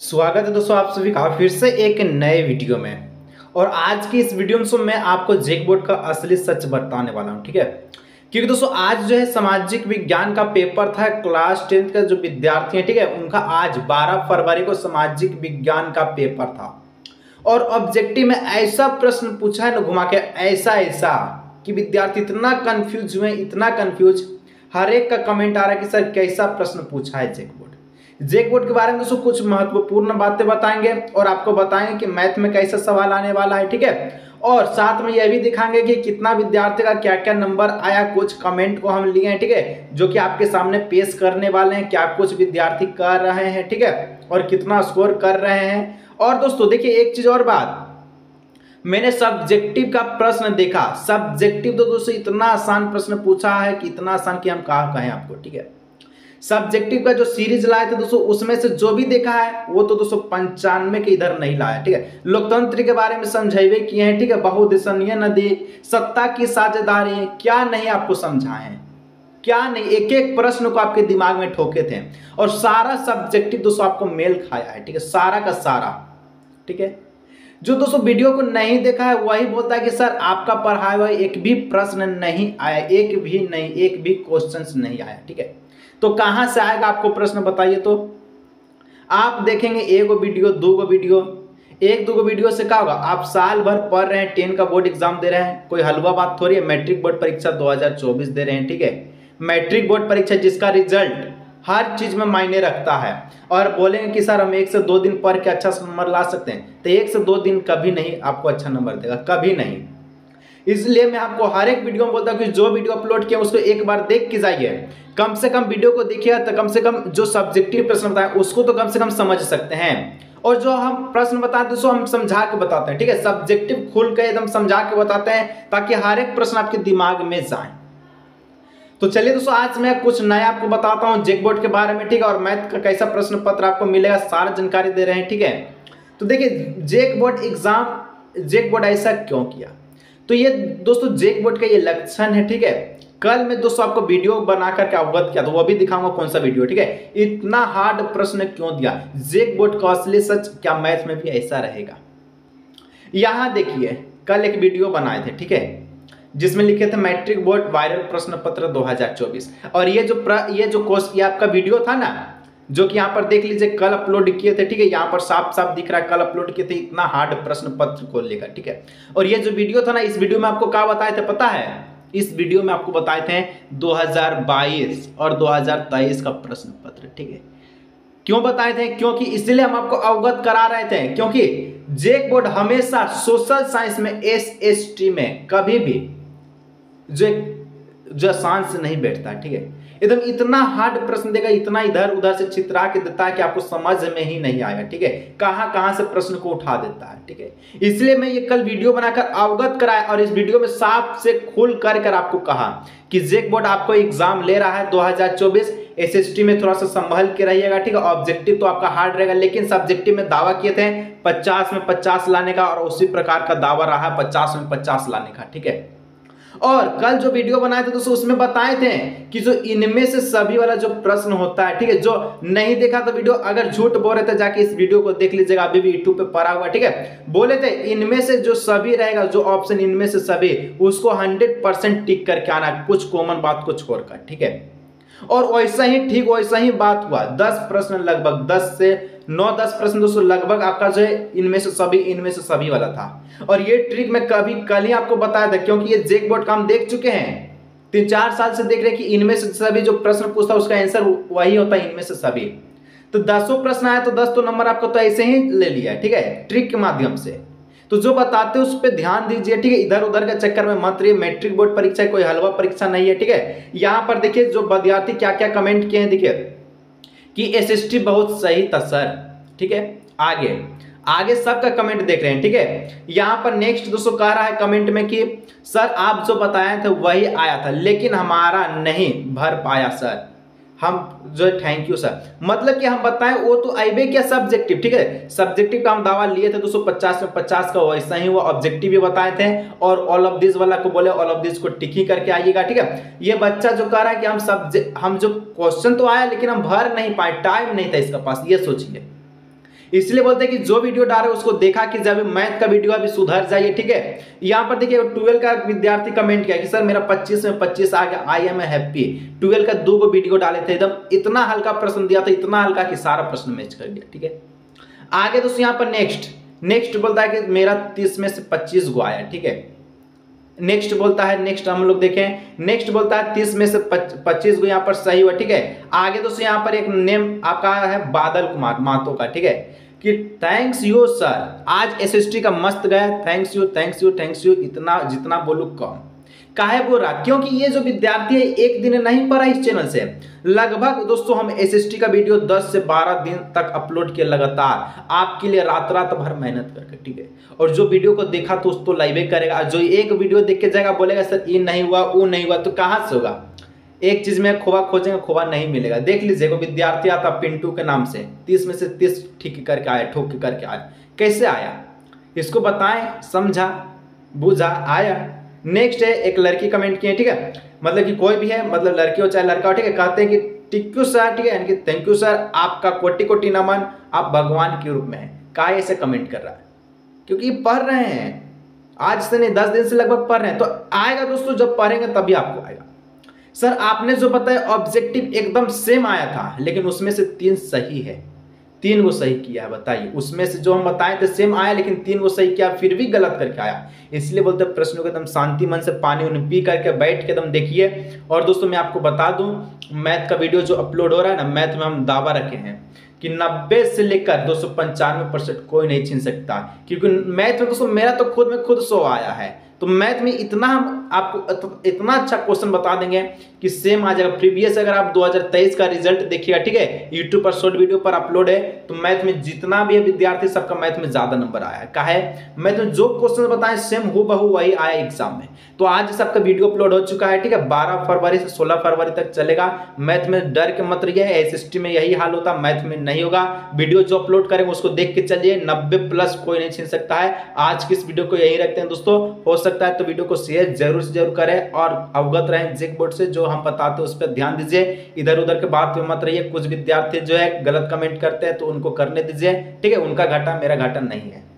स्वागत है दोस्तों आप सभी का फिर से एक नए वीडियो में। और आज की इस वीडियो में मैं आपको जैकबोर्ड का असली सच बताने वाला हूं, ठीक है। क्योंकि दोस्तों आज जो है सामाजिक विज्ञान का पेपर था, क्लास 10 का जो विद्यार्थी है, ठीक है, उनका आज 12 फरवरी को सामाजिक विज्ञान का पेपर था। और ऑब्जेक्टिव में ऐसा प्रश्न पूछा है ना घुमा के, ऐसा ऐसा कि विद्यार्थी इतना कंफ्यूज हुए, इतना कंफ्यूज। हर एक का कमेंट आ रहा है कि सर कैसा प्रश्न पूछा है जैकबोर्ड के बारे में दोस्तों कुछ महत्वपूर्ण बातें बताएंगे और आपको बताएंगे कि मैथ में कैसा सवाल आने वाला है, ठीक है। और साथ में यह भी दिखाएंगे कि कितना विद्यार्थी का क्या क्या नंबर आया, कुछ कमेंट को हम लिए हैं, ठीक है, जो कि आपके सामने पेश करने वाले हैं, क्या कुछ विद्यार्थी कर रहे हैं, ठीक है, और कितना स्कोर कर रहे हैं। और दोस्तों देखिए एक चीज और बात, मैंने सब्जेक्टिव का प्रश्न देखा। सब्जेक्टिव तो दोस्तों इतना आसान प्रश्न पूछा है कि इतना आसान कि हम कहाँ कहें आपको, ठीक है। सब्जेक्टिव का जो सीरीज लाए थे दोस्तों, उसमें से जो भी देखा है वो तो दोस्तों 95 के इधर नहीं लाया, ठीक है। लोकतंत्र के बारे में समझाइए किए हैं, ठीक है, बहुदिशनीय नदी, सत्ता की साझेदारी, क्या नहीं आपको समझाए हैं, क्या नहीं, एक एक प्रश्न को आपके दिमाग में ठोके थे। और सारा सब्जेक्टिव दोस्तों आपको मेल खाया है, ठीक है, सारा का सारा, ठीक है। जो दोस्तों वीडियो को नहीं देखा है वही बोलता है कि सर आपका पढ़ाया हुआ एक भी प्रश्न नहीं आया, एक भी नहीं, एक भी क्वेश्चन नहीं आया, ठीक है। तो कहां से आएगा आपको प्रश्न बताइए। तो आप देखेंगे एक वीडियो, दो वीडियो, एक दो वीडियो से क्या होगा, आप साल भर पढ़ रहे हैं, 10 का बोर्ड एग्जाम दे रहे हैं, कोई हलवा बात थोड़ी है। मैट्रिक बोर्ड परीक्षा 2024 दे रहे हैं, ठीक है, मैट्रिक बोर्ड परीक्षा जिसका रिजल्ट हर चीज में मायने रखता है। और बोलेंगे कि सर हम 1 से 2 दिन पढ़ के अच्छा नंबर ला सकते हैं, तो 1 से 2 दिन कभी नहीं आपको अच्छा नंबर देगा, कभी नहीं। इसलिए मैं आपको हर एक वीडियो में बोलता हूँ कि जो वीडियो अपलोड किया उसको एक बार देख के जाइए, कम से कम वीडियो को देखिएगा तो कम से कम जो सब्जेक्टिव प्रश्न बताएं उसको तो कम से कम समझ सकते हैं। और जो हम प्रश्न बताते हैं उसको हम समझा के बताते हैं, ठीक है, सब्जेक्टिव खुल के एकदम समझा के बताते हैं ताकि हर एक प्रश्न आपके दिमाग में जाए। तो चलिए दोस्तों आज मैं कुछ नया आपको बताता हूँ जैकबोर्ड के बारे में, ठीक है, और मैथ का कैसा प्रश्न पत्र आपको मिलेगा, सारा जानकारी दे रहे हैं, ठीक है। तो देखिए जैकबोर्ड ऐसा क्यों किया, तो ये दोस्तों जैकबोर्ड का ये लक्षण है, ठीक है। कल मैं दोस्तों आपको वीडियो बना करके अवगत किया, तो वो भी दिखाऊंगा कौन सा वीडियो, ठीक है। इतना हार्ड प्रश्न क्यों दिया, जैकबोर्ड का असली सच क्या मैथ में भी ऐसा रहेगा। यहां देखिए कल एक वीडियो बनाए थे, ठीक है, जिसमें लिखे थे मैट्रिक बोर्ड वायरल प्रश्न पत्र 2024। और ये जो कोर्स ये आपका वीडियो था ना, जो कि यहाँ पर देख लीजिए कल अपलोड किए थे, ठीक है, यहाँ पर साफ साफ दिख रहा है कल अपलोड किए थे, इतना हार्ड प्रश्न पत्र को लेकर, ठीक है। और ये जो वीडियो था ना, इस वीडियो में आपको क्या बताए थे पता है, इस वीडियो में आपको बताए थे 2022 और 2023 का प्रश्न पत्र, ठीक है। क्यों बताए थे, क्योंकि इसलिए हम आपको अवगत करा रहे थे, क्योंकि जैकबोर्ड हमेशा सोशल साइंस में SST में कभी भी जो आसान से नहीं बैठता, ठीक है। एकदम इतना हार्ड प्रश्न देगा, इतना इधर उधर से चित्रा के देता है कि आपको समझ में ही नहीं आएगा, ठीक है, कहां कहां से प्रश्न को उठा देता है, ठीक है। इसलिए मैं ये कल वीडियो बनाकर अवगत कराया और इस वीडियो में साफ से खुल कर आपको कहा कि जैकबोर्ड आपको एग्जाम ले रहा है 2024, SST में थोड़ा सा संभल के रहिएगा, ठीक है। ऑब्जेक्टिव तो आपका हार्ड रहेगा, लेकिन सब्जेक्टिव में दावा किए थे 50 में 50 लाने का, और उसी प्रकार का दावा रहा 50 में 50 लाने का, ठीक है। और कल जो वीडियो बनाए थे दोस्तों उसमें बताए थे कि जो इनमें से सभी वाला जो प्रश्न होता है, ठीक है, जो नहीं देखा तो वीडियो, अगर झूठ बोल रहे थे जाके इस वीडियो को देख लीजिएगा, अभी भी यूट्यूब पे पड़ा हुआ, ठीक है। बोले थे इनमें से जो सभी रहेगा, जो ऑप्शन इनमें से सभी, उसको 100% टिक करके आना, कुछ कॉमन बात को छोड़कर, ठीक है। और वैसा ही ठीक वैसा ही बात हुआ, 10 प्रश्न लगभग 10 से 9-10 प्रश्न दोस्तों लगभग आपका जो है इनमें से सभी वाला था। और ये ट्रिक मैं कल ही आपको बताया था, क्योंकि ये जैकबोर्ड का हम देख चुके हैं, 3-4 साल से देख रहे हैं कि इनमें से सभी जो प्रश्न पूछता है उसका आंसर वही होता है, इनमें से सभी। तो 10 प्रश्न आया तो 10 तो नंबर आपको तो ऐसे ही ले लिया, ठीक है, ट्रिक के माध्यम से। तो जो बताते हैं उस पर ध्यान दीजिए, ठीक है, इधर उधर के चक्कर में मत रहिए। मैट्रिक बोर्ड परीक्षा कोई हलवा परीक्षा नहीं है, ठीक है। यहाँ पर देखिए जो विद्यार्थी क्या क्या कमेंट किए हैं, देखिए कि SST बहुत सही था सर, ठीक है। आगे सबका कमेंट देख रहे हैं, ठीक है। यहाँ पर नेक्स्ट दोस्तों कह रहा है कमेंट में कि सर आप जो बताए थे वही आया था, लेकिन हमारा नहीं भर पाया सर, हम जो थैंक यू सर। मतलब कि हम बताएं वो तो आइबे क्या सब्जेक्टिव, ठीक है, सब्जेक्टिव का हम दावा लिए थे 250 में 50 का, वैसा ही वो ऑब्जेक्टिव भी बताए थे। और ऑल ऑफ दिस वाला को बोले ऑल ऑफ दिस को टिक ही करके आइएगा, ठीक है। ये बच्चा जो कह रहा है कि हम जो क्वेश्चन तो आया लेकिन हम भर नहीं पाए, टाइम नहीं था इसका पास, ये सोचिए। इसलिए बोलते हैं कि जो वीडियो डाले उसको देखा कि जब मैथ का वीडियो अभी सुधर जाइए, ठीक है। यहाँ पर देखिए 12 का विद्यार्थी कमेंट किया कि सर मेरा 25 में 25 आ गया, आई एम हैप्पी। 12 का 2 वीडियो डाले थे, एकदम इतना हल्का प्रश्न दिया था, इतना हल्का कि सारा प्रश्न मैच कर गया, ठीक है। आगे दोस्तों यहाँ पर नेक्स्ट बोलता है कि मेरा 30 में से 25 गो आया, ठीक है। नेक्स्ट बोलता है, नेक्स्ट हम लोग देखें, नेक्स्ट बोलता है 30 में से 25 को यहाँ पर सही हुआ, ठीक है। आगे दोस्तों यहाँ पर एक नेम आपका है बादल कुमार मातो का, ठीक है, कि थैंक्स यू सर, आज एसएसटी का मस्त गया, थैंक्स यू, इतना जितना बोलूं कम। काहे बोल रहा, क्योंकि ये जो विद्यार्थी है एक दिन नहीं पढ़ा इस चैनल से, लगभग दोस्तों हम एसएसटी का वीडियो 10 से 12 दिन तक अपलोड किया लगातार आपके लिए, रात भर मेहनत करके, ठीक है। और जो वीडियो को देखा तो उसको लाइव करेगा, जो एक वीडियो देख के जाएगा बोलेगा सर ये नहीं हुआ वो नहीं हुआ, तो कहाँ से होगा। एक चीज में खोवा खोजेंगे, खोवा नहीं मिलेगा। देख लीजिएगा विद्यार्थी आता पिंटू के नाम से, 30 में से 30 ठीक करके आया, ठोक करके आया, कैसे आया इसको बताएं, समझा बुझा आया। नेक्स्ट है एक लड़की कमेंट की है, ठीक है, मतलब कि कोई भी है, मतलब लड़की हो चाहे लड़का हो, ठीक है, कहते हैं कि टिक यू सर, ठीक है, यानी कि थैंक यू सर, आपका कोटि कोटि नमन, आप भगवान के रूप में हैं। का ऐसे कमेंट कर रहा है क्योंकि पढ़ रहे हैं, आज से नहीं 10 दिन से लगभग पढ़ रहे हैं, तो आएगा दोस्तों, जब पढ़ेंगे तभी आपको आएगा। सर आपने जो बताया ऑब्जेक्टिव एकदम सेम आया था, लेकिन उसमें से 3 सही है, 3 को सही किया है, बताइए। उसमें से जो हम बताए थे सेम आया, लेकिन 3 को सही किया, फिर भी गलत करके आया। इसलिए बोलते हैं प्रश्नों को एकदम शांति मन से पानी उन्हें पी करके बैठ के एकदम देखिए। और दोस्तों मैं आपको बता दूं, मैथ का वीडियो जो अपलोड हो रहा है ना, मैथ में हम दावा रखे हैं कि 90 से लेकर 295% कोई नहीं छीन सकता, क्योंकि मैथ में दोस्तों मेरा तो खुद में खुद 100 आया है। तो मैथ में इतना हम आपको इतना अच्छा क्वेश्चन बता देंगे कि सेम आ जाएगा। प्रीवियस अगर आप 2023 का रिजल्ट देखिएगा, ठीक है, यूट्यूब पर शॉर्ट वीडियो पर अपलोड है, तो मैथ में जितना भी है विद्यार्थी सबका मैथ में ज्यादा नंबर आया है। काहे, मैथ में जो क्वेश्चन बताएं सेम हूबहू वही आया एग्जाम में। तो आज सबका वीडियो अपलोड हो चुका है, ठीक है, 12 फरवरी से 16 फरवरी तक चलेगा। मैथ में डर के मत रहिए, एसएसटी में यही हाल होता, मैथ में नहीं होगा। वीडियो जो अपलोड करेंगे उसको देख के चलिए, 90+ कोई नहीं छीन सकता है। आज की इस वीडियो को यही रखते हैं दोस्तों, हो सकता है तो वीडियो को शेयर जरूर से जरूर करें और अवगत रहें जेक बोर्ड से, जो हम बताते हैं उस पर ध्यान दीजिए। इधर उधर के बात में मत रहिए। कुछ विद्यार्थी जो है गलत कमेंट करते हैं तो उनको करने दीजिए, ठीक है, उनका घाटा मेरा घाटा नहीं है।